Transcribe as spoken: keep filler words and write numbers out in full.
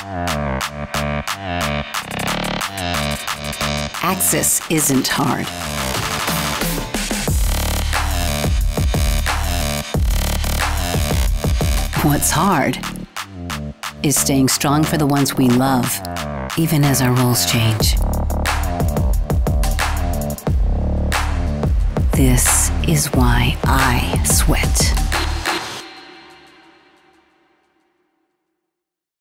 Axis isn't hard. What's hard is staying strong for the ones we love, even as our roles change. This is why I sweat.